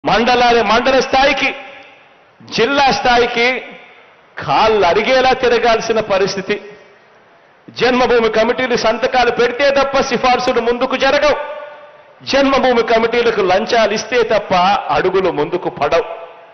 మండల స్థాయికి జిల్లా స్థాయికి కాళ్ళు అరిగేలా తిరగాల్సిన పరిస్థితి. జన్మభూమి కమిటీలు సంతకాలు పెడితే తప్ప సిఫార్సులు ముందుకు జరగవు. జన్మభూమి కమిటీలకు లంచాలు ఇస్తే తప్ప అడుగులు ముందుకు పడవు.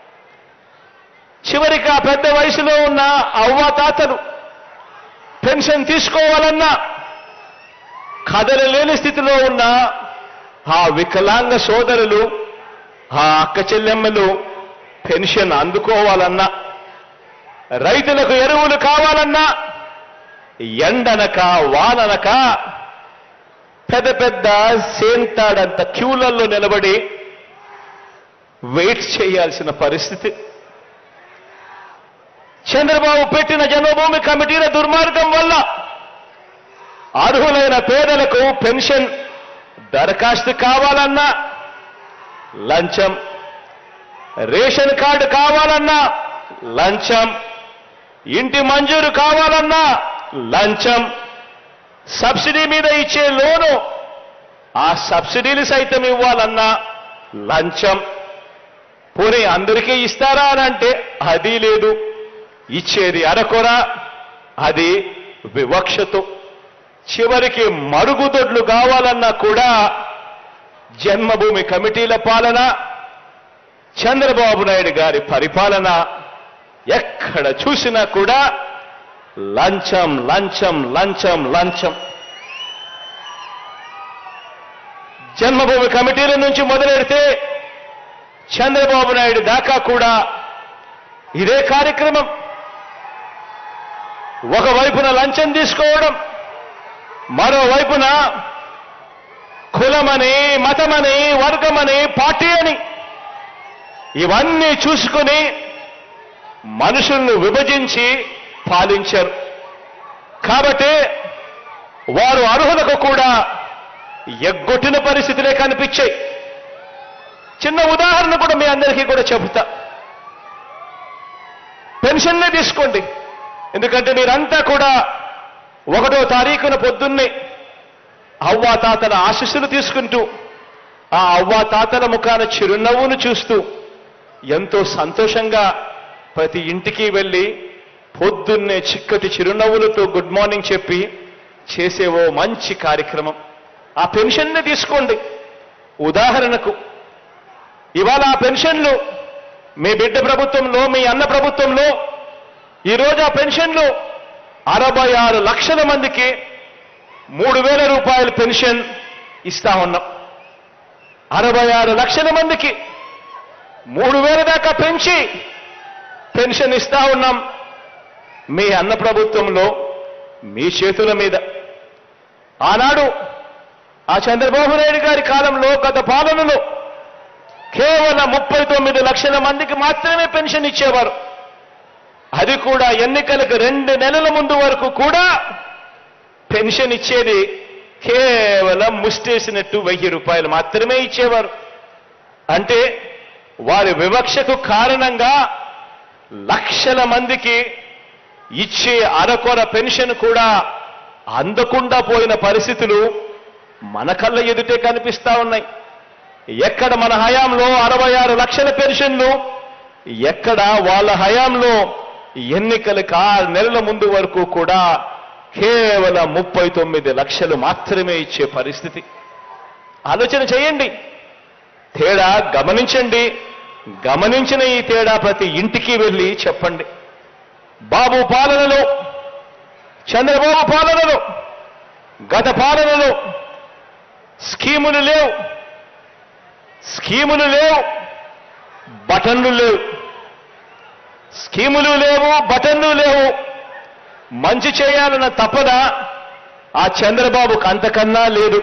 చివరికి ఆ పెద్ద వయసులో ఉన్న అవ్వాతాతలు పెన్షన్ తీసుకోవాలన్నా కదలలేని స్థితిలో ఉన్న ఆ వికలాంగ సోదరులు, ఆ అక్క చెల్లెమ్మలు పెన్షన్ అందుకోవాలన్నా, రైతులకు ఎరువులు కావాలన్నా ఎండనక వాననక పెద్ద పెద్ద సేంతాడంత క్యూలలో నిలబడి వెయిట్ చేయాల్సిన పరిస్థితి. చంద్రబాబు పెట్టిన జన్మభూమి కమిటీల దుర్మార్గం వల్ల అర్హులైన పేదలకు పెన్షన్ దరఖాస్తు కావాలన్నా లంచం, రేషన్ కార్డు కావాలన్నా లంచం, ఇంటి మంజూరు కావాలన్నా లంచం, సబ్సిడీ మీద ఇచ్చే లోను ఆ సబ్సిడీలు సైతం ఇవ్వాలన్నా లంచం. పోనీ అందరికీ ఇస్తారా అని అంటే అది లేదు. ఇచ్చేది అరకొర, అది వివక్షతో. చివరికి మరుగుదొడ్లు కావాలన్నా కూడా జన్మభూమి కమిటీల పాలన, చంద్రబాబు నాయుడు గారి పరిపాలన ఎక్కడ చూసినా కూడా లంచం లంచం లంచం లంచం. జన్మభూమి కమిటీల నుంచి మొదలెడితే చంద్రబాబు నాయుడు దాకా కూడా ఇదే కార్యక్రమం. ఒకవైపున లంచం తీసుకోవడం, మరోవైపున కులమని, మతమని, వర్గమని, పార్టీ అని ఇవన్నీ చూసుకుని మనుషులను విభజించి పాలించారు. కాబట్టి వారు అర్హులకు కూడా ఎగ్గొట్టిన పరిస్థితులే కనిపించాయి. చిన్న ఉదాహరణ కూడా మీ అందరికీ కూడా చెబుతా. పెన్షన్నే తీసుకోండి. ఎందుకంటే మీరంతా కూడా 1వ తారీఖున పొద్దున్నే అవ్వాతాతల ఆశీస్సులు తీసుకుంటూ, ఆ అవ్వాతాతల ముఖాన చిరునవ్వును చూస్తూ ఎంతో సంతోషంగా ప్రతి ఇంటికి వెళ్ళి పొద్దున్నే చిక్కటి చిరునవ్వులతో గుడ్ మార్నింగ్ చెప్పి చేసేవో మంచి కార్యక్రమం. ఆ పెన్షన్నే తీసుకోండి. ఉదాహరణకు ఇవాళ ఆ పెన్షన్లు మీ బిడ్డ ప్రభుత్వంలో, మీ అన్న ప్రభుత్వంలో ఈరోజు ఆ పెన్షన్లు 66 లక్షల మందికి 3,000 రూపాయల పెన్షన్ ఇస్తా ఉన్నాం. 66 లక్షల మందికి 3,000 దాకా పెంచి పెన్షన్ ఇస్తా ఉన్నాం. మీ అన్న ప్రభుత్వంలో మీ చేతుల మీద. ఆనాడు ఆ చంద్రబాబు నాయుడు గారి కాలంలో, గత పాలనలో కేవలం 39 లక్షల మందికి మాత్రమే పెన్షన్ ఇచ్చేవారు. అది కూడా ఎన్నికలకు 2 నెలల ముందు వరకు కూడా పెన్షన్ ఇచ్చేది కేవలం ముష్టేసినట్టు 1000 రూపాయలు మాత్రమే ఇచ్చేవారు. అంటే వారి వివక్షకు కారణంగా లక్షల మందికి ఇచ్చే అరకొర పెన్షన్ కూడా అందకుండా పోయిన పరిస్థితులు మన కళ్ళ ఎదుటే కనిపిస్తా ఉన్నాయి. ఎక్కడ మన హయాంలో 66 లక్షల పెన్షన్లు, ఎక్కడ వాళ్ళ హయాంలో ఎన్నికలకు 6 నెలల ముందు వరకు కూడా కేవలం 39 లక్షలు మాత్రమే ఇచ్చే పరిస్థితి. ఆలోచన చేయండి. తేడా గమనించండి. గమనించిన ఈ తేడా ప్రతి ఇంటికి వెళ్ళి చెప్పండి. బాబు పాలనలో, చంద్రబాబు పాలనలో, గత పాలనలో స్కీములు లేవు, బటన్లు లేవు. స్కీములు లేవు, బటన్లు లేవు. మంచి చేయాలన్న తపన ఆ చంద్రబాబుకు అంతకన్నా లేదు.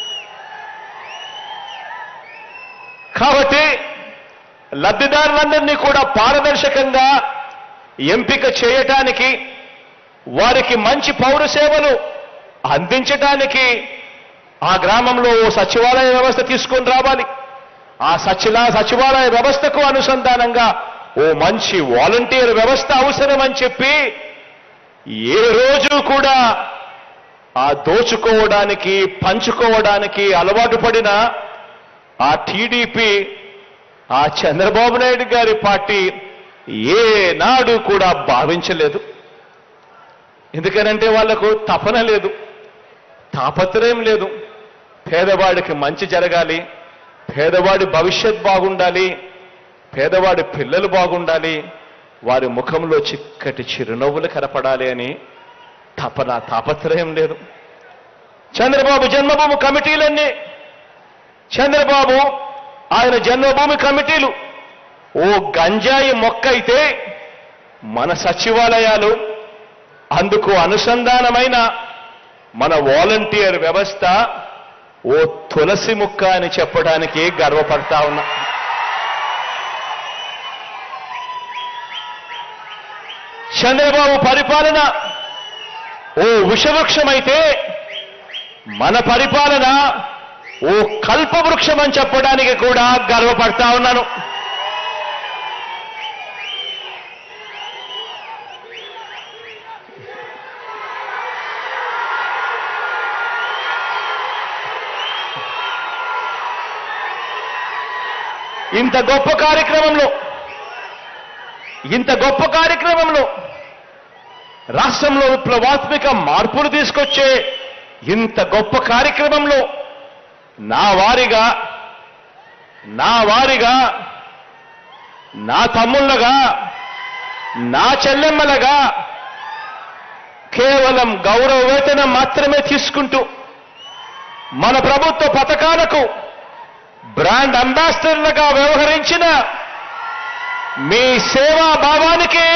కాబట్టి లబ్ధిదారులందరినీ కూడా పారదర్శకంగా ఎంపిక చేయటానికి, వారికి మంచి పౌర సేవలు అందించటానికి ఆ గ్రామంలో ఓ సచివాలయ వ్యవస్థ తీసుకొని రావాలి. ఆ సచివాలయ వ్యవస్థకు అనుసంధానంగా ఓ మంచి వాలంటీర్ వ్యవస్థ అవసరమని చెప్పి ఏ రోజు కూడా ఆ దోచుకోవడానికి, పంచుకోవడానికి అలవాటు పడిన ఆ టీడీపీ ఆ చంద్రబాబు నాయుడు గారి పార్టీ ఏనాడు కూడా భావించలేదు. ఎందుకనంటే వాళ్లకు తపన లేదు, తాపత్రయం లేదు. పేదవాడికి మంచి జరగాలి, పేదవాడి భవిష్యత్ బాగుండాలి, పేదవాడి పిల్లలు బాగుండాలి, వారి ముఖంలో చిక్కటి చిరునవ్వులు కనపడాలి అని తపన తాపత్రయం లేదు. చంద్రబాబు జన్మభూమి కమిటీలన్నీ, చంద్రబాబు ఆయన జన్మభూమి కమిటీలు ఓ గంజాయి మొక్క అయితే మన సచివాలయాలు, అందుకు అనుసంధానమైన మన వాలంటీర్ వ్యవస్థ ఓ తులసి ముక్క అని చెప్పడానికి గర్వపడతా ఉన్నా. చంద్రబాబు పరిపాలన ఓ విషవృక్షమైతే మన పరిపాలన ఓ కల్పవృక్షం అని చెప్పడానికి కూడా గర్వపడతా ఉన్నాను. ఇంత గొప్ప కార్యక్రమంలో రాష్ట్రంలో విప్లవాత్మక మార్పులు తీసుకొచ్చే ఇంత గొప్ప కార్యక్రమంలో నా వారిగా, నా తమ్ముళ్ళగా, నా చెల్లెమ్మలగా కేవలం గౌరవ వేతనం మాత్రమే తీసుకుంటూ మన ప్రభుత్వ పథకాలకు బ్రాండ్ అంబాసిడర్లుగా వ్యవహరించిన మీ సేవా భావానికి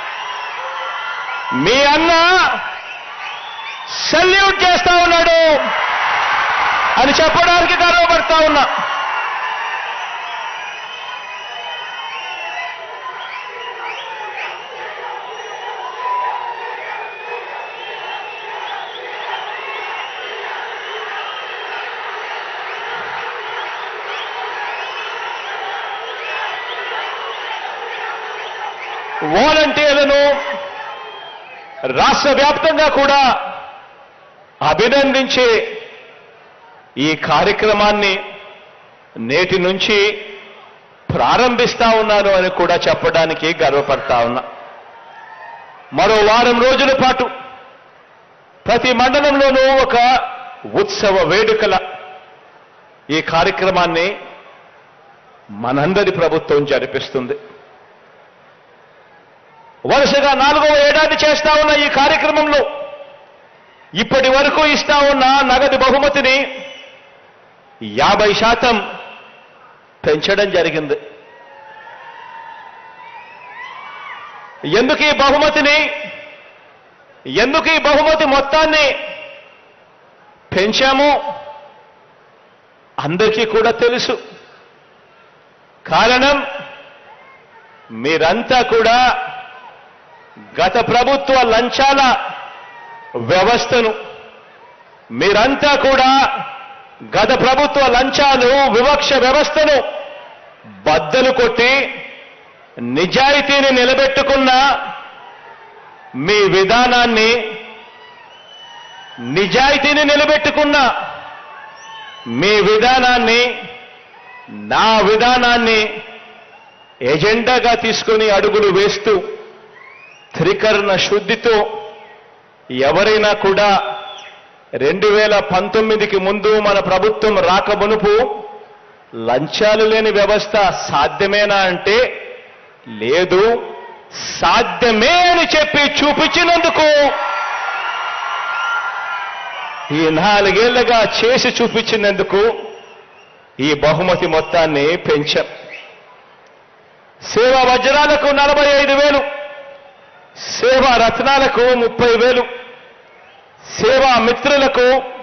మీ అన్న సెల్యూట్ చేస్తా ఉన్నాడు అని చెప్పడానికి గర్వపడతా ఉన్నా. వాలంటీర్లను రాష్ట్ర వ్యాప్తంగా కూడా అభినందించే ఈ కార్యక్రమాన్ని నేటి నుంచి ప్రారంభిస్తా ఉన్నాను అని కూడా చెప్పడానికి గర్వపడతా ఉన్నా. మరో వారం రోజుల పాటు ప్రతి మండలంలోనూ ఒక ఉత్సవ వేడుకల ఈ కార్యక్రమాన్ని మనందరి ప్రభుత్వం జరిపిస్తుంది. వరుసగా 4వ ఏడాది చేస్తా ఉన్న ఈ కార్యక్రమంలో ఇప్పటి వరకు ఇస్తా ఉన్న నగదు బహుమతిని 50% పెంచడం జరిగింది. ఎందుకు ఈ బహుమతి మొత్తాన్ని పెంచామో అందరికీ కూడా తెలుసు. కారణం మీరంతా కూడా గత ప్రభుత్వ లంచాల వ్యవస్థను, మీరంతా కూడా గత ప్రభుత్వ లంచాలు వివక్ష వ్యవస్థను బద్దలు కొట్టి నిజాయితీని నిలబెట్టుకున్న మీ విధానాన్ని, నా విధానాన్ని ఎజెండాగా తీసుకుని అడుగులు వేస్తూ త్రికరణ శుద్ధితో ఎవరైనా కూడా 2019కి ముందు మన ప్రభుత్వం రాకమునుపు లంచాలు లేని వ్యవస్థ సాధ్యమేనా అంటే లేదు, సాధ్యమే అని చెప్పి చూపించినందుకు ఈ 4 ఏళ్లుగా చేసి చూపించినందుకు ఈ బహుమతి మొత్తాన్ని పెంచాం. సేవా వజ్రాలకు 45,000, సేవా రత్నాలకు 30,000, సేవా మిత్రులకు